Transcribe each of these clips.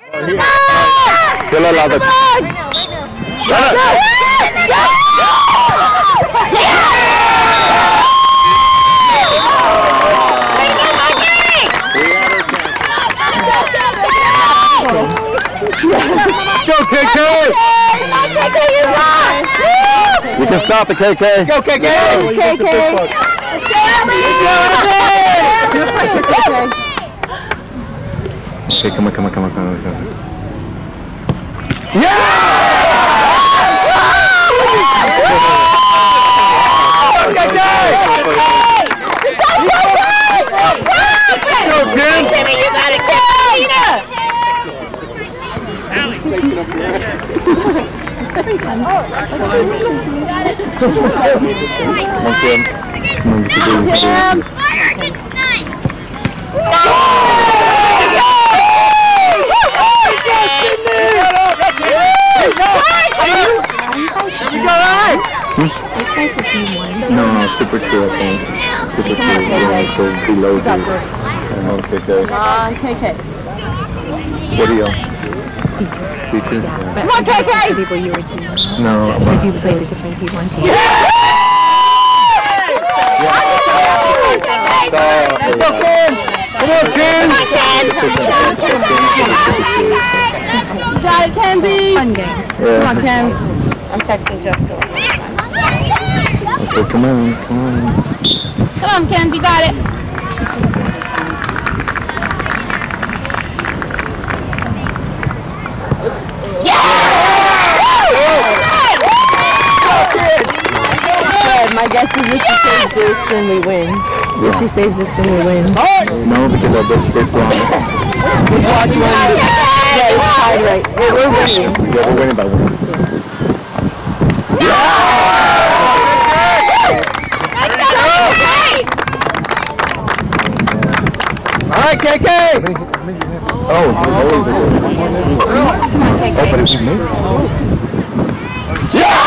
You're not allowed to. Go, KK! You can stop it, KK. Go, KK! KK! Okay, come on. Yeah! Go, Ken! Timmy, you got it, Tina! No, super cool, I think. Super cool, yeah, so below you. KK. KK. What are you? Speaker? Come on, KK! No, Because you play with different people on team. Let's go, Ken! Come on, Ken! You got it, Kenzie! Fun game. Yeah. Come on, Kenz. I'm texting Jessica. Okay, come on. Come on, Kenz, you got it. My guess is if she saves this, then we win. If she saves this, then we win. No, because I bet they're wrong. We blocked one. Yeah, it's tied right. We're winning. Yeah, we're winning by one. All right, KK! Oh, the boys are good. Oh, but it's me. Yeah!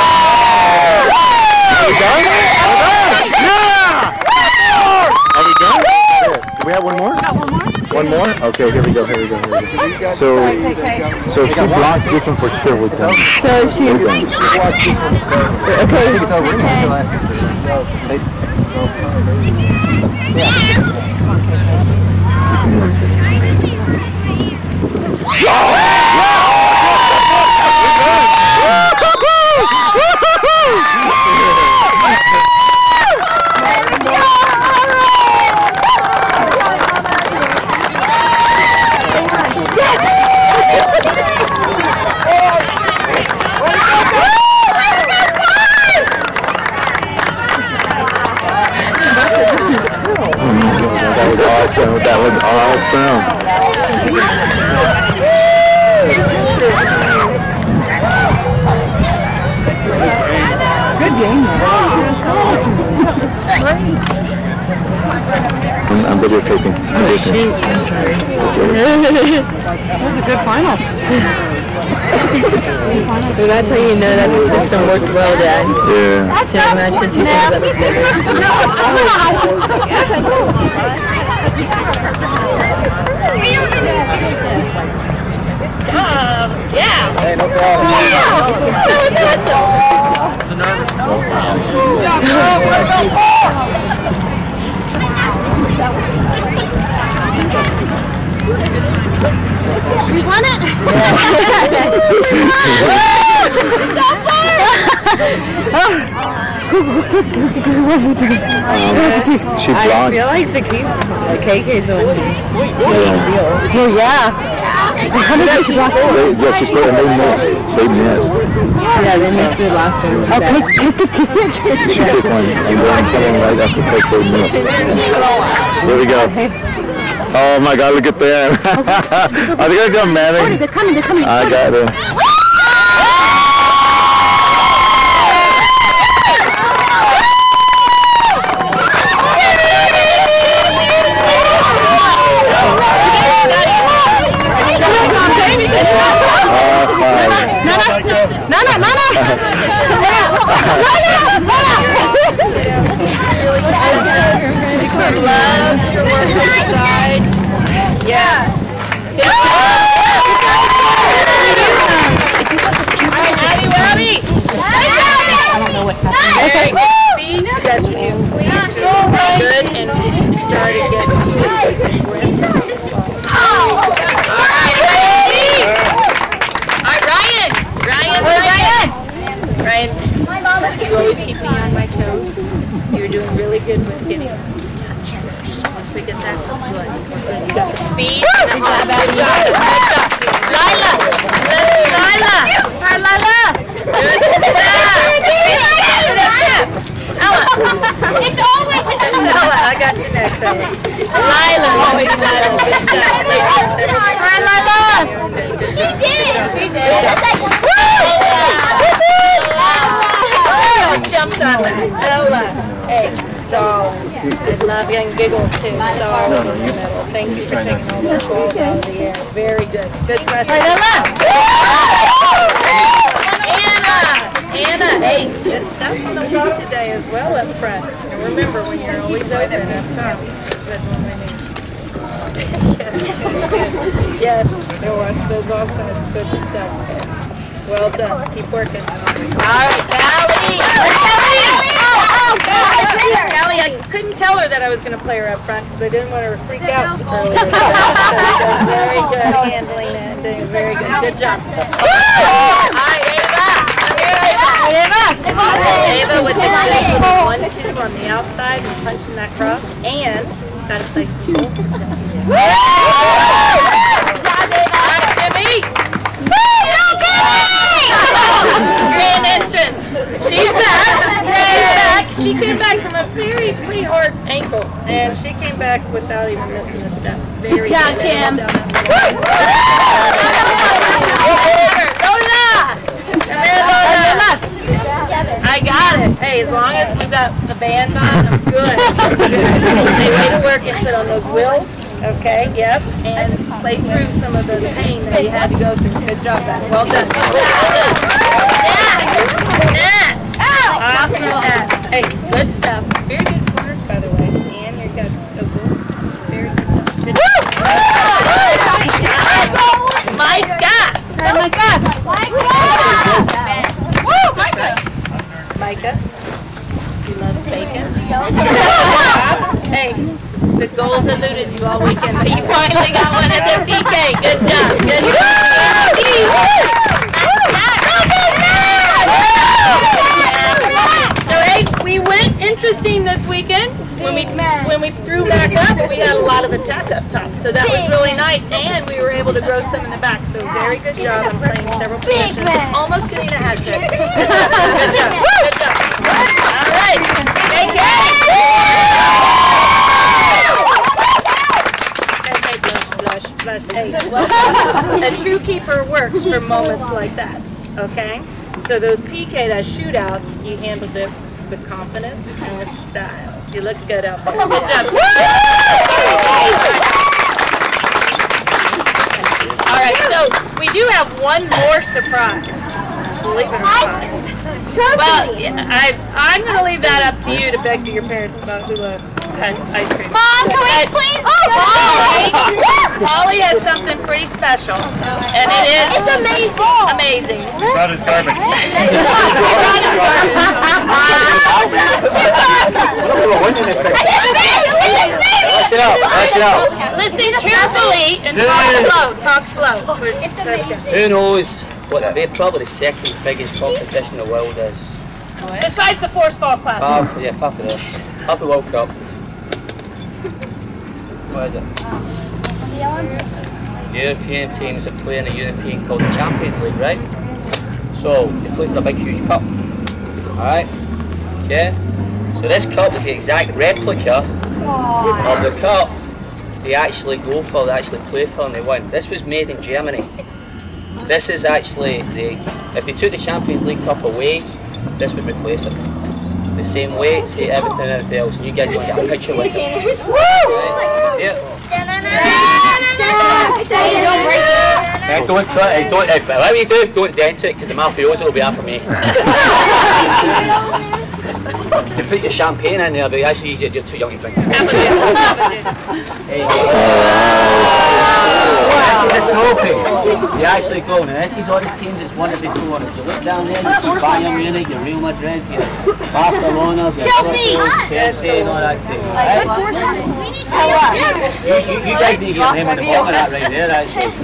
Are we done? Yeah! Are we done? Do we have one more? One more? Okay, here we go. So if she blocks this one for sure, we're done. So if she... Okay. That was awesome. Good game. I'm videotaping. Oh, shoot. I'm sorry. That was a good final. Well, that's how you know that the system worked well, Dad. Yeah. So match the two teams that was better. Yeah. Hey, no problem. We won it! She blocked. I feel like the KK's the one who sealed the deal. Oh, yeah. How many did she block? Yeah, she scored and they missed. Yeah, they missed the last one. She took one and then someone right after they missed. There we go. Oh my God, look at them. Are they gonna go manic? They're coming. I got it. Love, side. Yes. toes. You're doing really good with getting touch first. Once we get that, so good. You got the speed. Good job. Lila! Lila! Hi, Lila! Good job! Ella! It's always Ella, I got you next, Ella. Lila! Always Lila. Good job. Hi, Lila! He did! He did! Jumped on that. Ella. Hey, stalls. I love young giggles too. Stalls in the middle. Thank you for taking all those balls out of the air. Very good. Good pressure. Anna, hey, good stuff on the walk today as well up front. And remember, when you're always open up top, yes, those all sound good stuff. Well done. Keep working. All right, Callie. Callie, I couldn't tell her that I was going to play her up front because I didn't want her to freak out earlier. Very good handling it. Doing very good. Good job. All right, Ava with the 1-2 on the outside and punching that cross. And got to play some goal. All right, Jimmy. Grand entrance. She's back. She came back from a pretty hard ankle, and she came back without even missing a step. Very good. Kim. I got it. Hey, as long as we got the band on, I'm good. They made it work and put on those wheels. Okay, yep. And play through some of the pain that you had to go through. Good job, Beth. Well done. Nat! Awesome, Nat. Hey, good stuff. Very good corners, by the way. And you got a good. Very good. Good job. Micah! Micah, he loves bacon. Hey, the goals eluded you all weekend, but you finally got one at the PK. Good job. Good job. So hey, we went interesting this weekend. When we threw back up, we had a lot of attack up top. So that was really nice, and we were able to grow some in the back. So very good job on playing several positions. Almost getting a hat trick. Good job. Good job. Good job. All right. KK. Blush. Hey, well, a true keeper works for moments like that. Okay? So those PK, that shootout, you handled it with confidence and with style. You look good out there. Good job. All right, so we do have one more surprise. Believe it or not. Well, I'm going to leave that up to you to beg to your parents about who had ice cream. Mom, can we please? Polly has something pretty special, and it is amazing. Brought his garbage. Lash it out. Listen carefully and talk slow. It's amazing. Who knows what probably the second biggest competition in the world is? Besides the force ball class. Half of this. Half the World Cup. What is it? European teams are playing a European called the Champions League, right? So they play for a big huge cup. Alright? Okay? So this cup is the exact replica of the cup they actually go for, they actually play for, and they win. This was made in Germany. This is actually if they took the Champions League cup away, this would replace it. The same weight, see everything else, and you guys want to get a picture with it. Right? See it? Don't try it, whatever you do, don't dent it, because the mafioso will be after me. You put your champagne in there, but actually you're too young to drink it. This is a trophy. You actually go, now this is all the teams that's won it before. If you look down there, you see Bayern Munich, your Real Madrid, your Barcelona, your Chelsea, and all that team. Right? You guys need to get your name on the bottom of that right there, actually.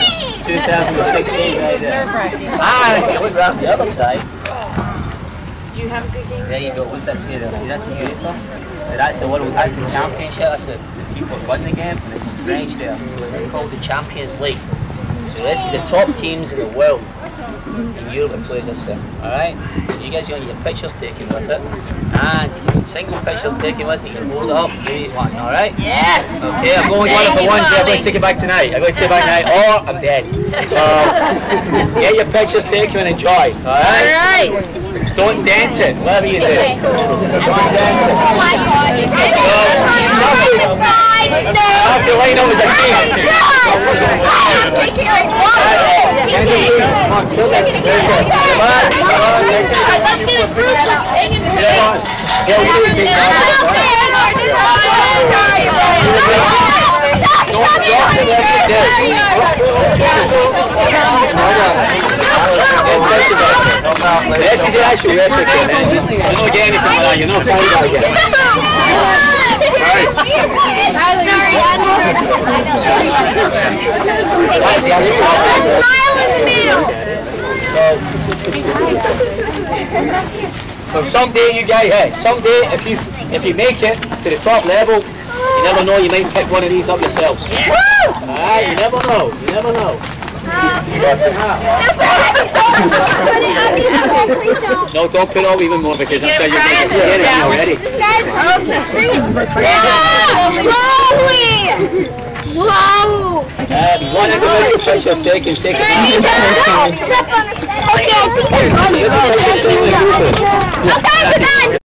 2016 right there. And if you look around the other side, Did you have a good game? There you go. What's that say there? See, that's in uniform. So that's the world. That's the championship. That's the people that won the game, and it's in French there. It's called the Champions League. So this is the top teams in the world in Europe that plays this thing. All right. So you guys are going to get your pictures taken with it, and you can single pictures taken with it. You can hold it up. You want, all right? Yes. Okay. I'm going one for one. I'm going to take it back tonight. I'm going to take it back tonight, or I'm dead. So get your pictures taken and enjoy. All right. All right. Don't dent it. Whatever you do. Don't dent it. Oh my God. So have to line up as a team. Come on, chill that. Very good. Come on. Let's get it through. Hang in the face. Yeah, we do take that. Don't drop it every day. This is the actual replica, man. You don't get anything like that. You're not found out again. Right. That's the actual so someday you guys, hey, someday if you make it to the top level, you never know, you might pick one of these up yourselves. Alright, you never know, you never know. No, don't put up even more because I'm telling you guys are scared already. Whoa! One individual picture's taken, take it out. Okay, I think